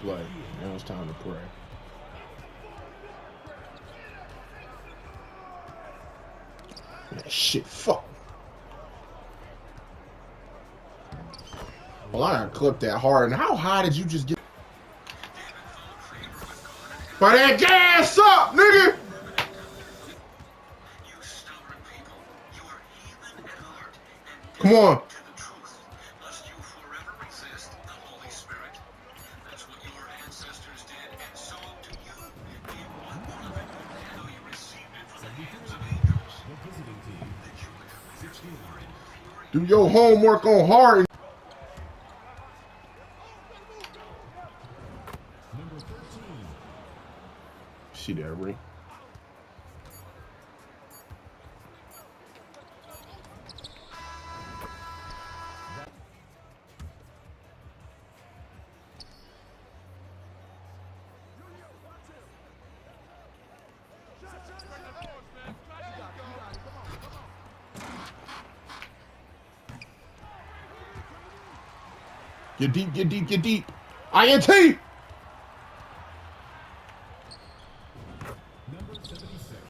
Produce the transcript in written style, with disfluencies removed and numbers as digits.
play. Now it's time to pray. Shit, fuck. Well, I gotta clip that hard. And how high did you just get? By that gas up, nigga! Come on. Do your homework on hard. See that ring? Get deep, get deep, get deep. INT!